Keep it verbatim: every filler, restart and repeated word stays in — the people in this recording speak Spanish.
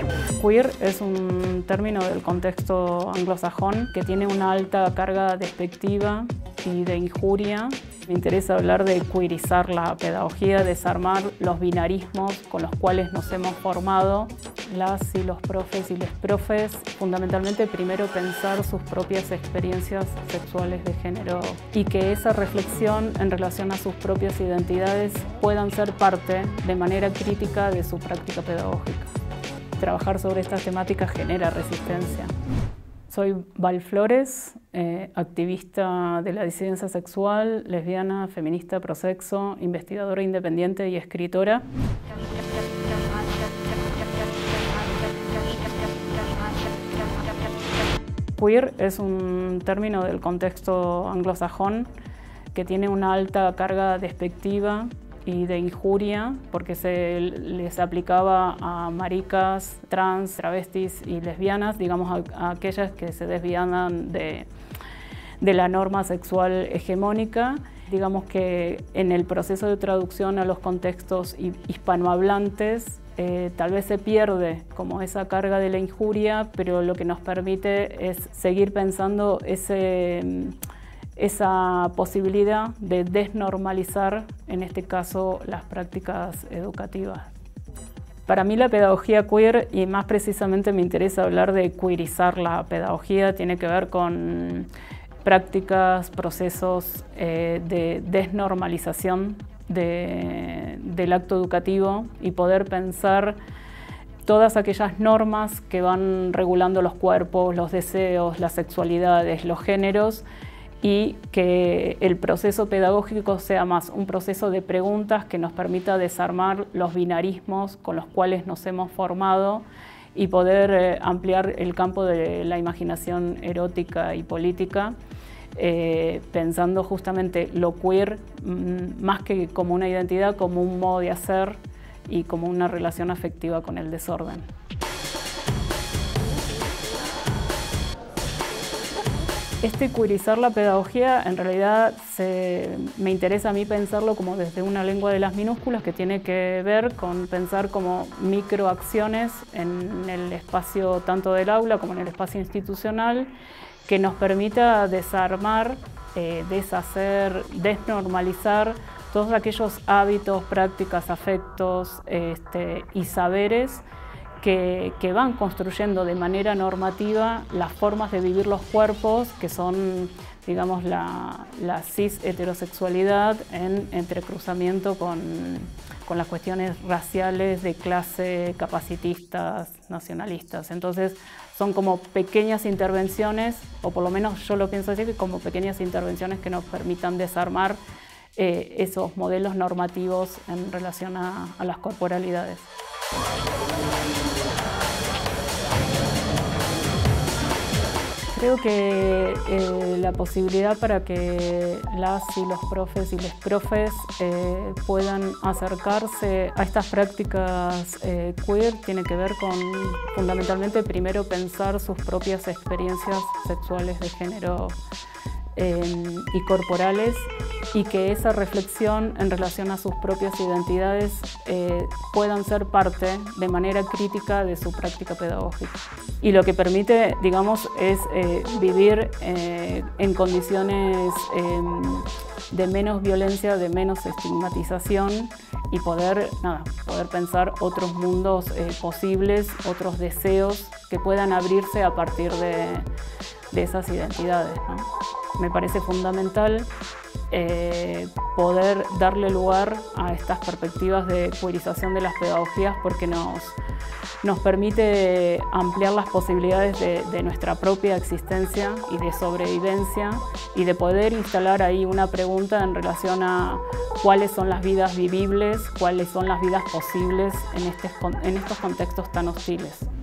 Queer es un término del contexto anglosajón que tiene una alta carga despectiva y de injuria. Me interesa hablar de queerizar la pedagogía, desarmar los binarismos con los cuales nos hemos formado las y los profes y les profes. Fundamentalmente, primero pensar sus propias experiencias sexuales de género y que esa reflexión en relación a sus propias identidades puedan ser parte de manera crítica de su práctica pedagógica. Trabajar sobre estas temáticas genera resistencia. Soy Val Flores, eh, activista de la disidencia sexual, lesbiana, feminista, prosexo, investigadora independiente y escritora. Queer es un término del contexto anglosajón que tiene una alta carga despectiva y de injuria, porque se les aplicaba a maricas, trans, travestis y lesbianas, digamos a, a aquellas que se desviaban de, de la norma sexual hegemónica. Digamos que en el proceso de traducción a los contextos hispanohablantes eh, tal vez se pierde como esa carga de la injuria, pero lo que nos permite es seguir pensando ese esa posibilidad de desnormalizar, en este caso, las prácticas educativas. Para mí la pedagogía queer, y más precisamente me interesa hablar de queerizar la pedagogía, tiene que ver con prácticas, procesos eh, de desnormalización de, del acto educativo y poder pensar todas aquellas normas que van regulando los cuerpos, los deseos, las sexualidades, los géneros, y que el proceso pedagógico sea más un proceso de preguntas que nos permita desarmar los binarismos con los cuales nos hemos formado y poder eh, ampliar el campo de la imaginación erótica y política, eh, pensando justamente lo queer mmm, más que como una identidad, como un modo de hacer y como una relación afectiva con el desorden. Este queerizar la pedagogía, en realidad se, me interesa a mí pensarlo como desde una lengua de las minúsculas que tiene que ver con pensar como microacciones en el espacio tanto del aula como en el espacio institucional que nos permita desarmar, eh, deshacer, desnormalizar todos aquellos hábitos, prácticas, afectos este, y saberes Que, que van construyendo de manera normativa las formas de vivir los cuerpos, que son, digamos, la, la cis heterosexualidad en entrecruzamiento con, con las cuestiones raciales, de clase, capacitistas, nacionalistas. Entonces, son como pequeñas intervenciones, o por lo menos yo lo pienso así, como pequeñas intervenciones que nos permitan desarmar eh, esos modelos normativos en relación a, a las corporalidades. Creo que eh, la posibilidad para que las y los profes y les profes eh, puedan acercarse a estas prácticas eh, queer tiene que ver con fundamentalmente primero pensar sus propias experiencias sexuales de género eh, y corporales, y que esa reflexión en relación a sus propias identidades eh, puedan ser parte de manera crítica de su práctica pedagógica. Y lo que permite, digamos, es eh, vivir eh, en condiciones eh, de menos violencia, de menos estigmatización, y poder, nada, poder pensar otros mundos eh, posibles, otros deseos que puedan abrirse a partir de, de esas identidades, ¿no? Me parece fundamental eh, poder darle lugar a estas perspectivas de queerización de las pedagogías, porque nos, nos permite ampliar las posibilidades de, de nuestra propia existencia y de sobrevivencia, y de poder instalar ahí una pregunta en relación a cuáles son las vidas vivibles, cuáles son las vidas posibles en, este, en estos contextos tan hostiles.